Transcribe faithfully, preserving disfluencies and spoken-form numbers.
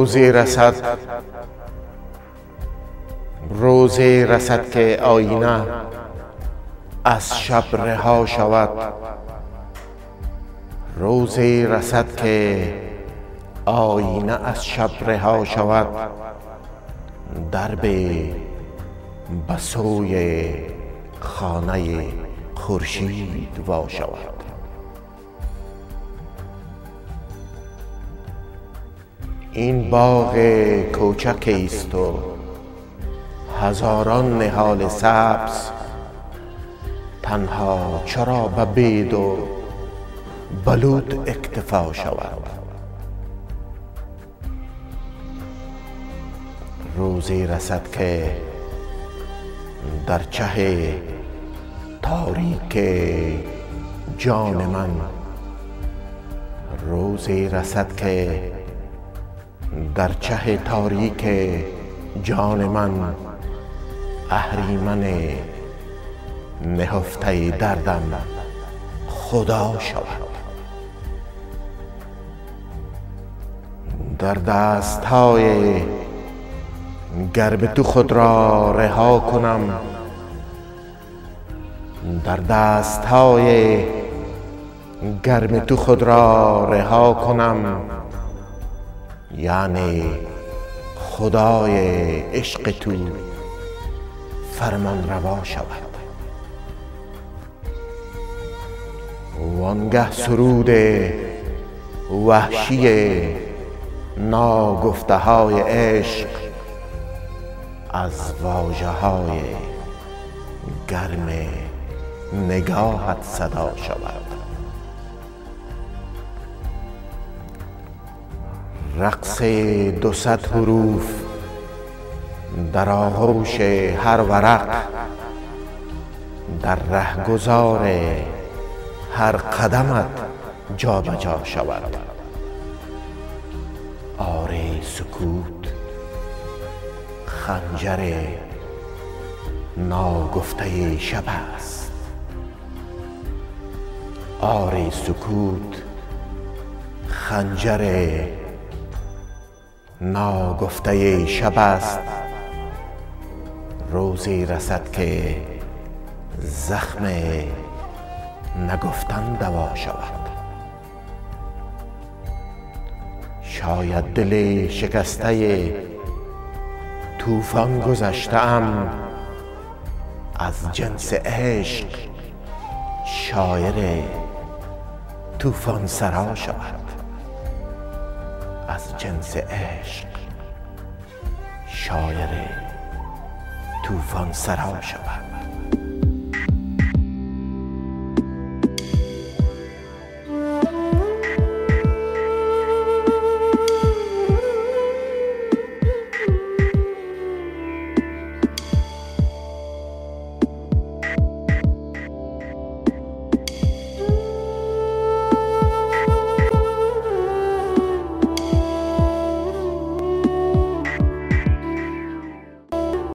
روزی رسد روزی رسد که آینه از شب رها شود. روزی رسد که آینه از شب رها شود، درب به سوی خانه خورشید وا شود. این باغ کوچک است و هزاران نهال سبز، تنها چرا به بید و بلود اکتفا شود. روزی رسد که در چه تاریک جان من، روزی رسد که در چه تاریک جان من اهریمن نهفته دردم خدا شود. در دست های گرم تو خود را رها کنم، در دست های گرم تو خود را رها کنم، یعنی خدای عشق تو فرمان روا شود. وانگه سرود وحشی ناگفته های عشق از واژه های گرم نگاهت صدا شود. رقص دوصد حروف در آغوش هر ورق، در رهگذار هر قدمت جا به جا شود. آره سکوت خنجر ناگفته شب است. آره سکوت خنجر ناگفته شب است. روزی رسد که زخم نگفتن دوا شود. شاید دل شکسته طوفان گذشته‌ام، از جنس عشق شاعر طوفان سرا شود. از جنس عشق شاعر طوفان سرا شود.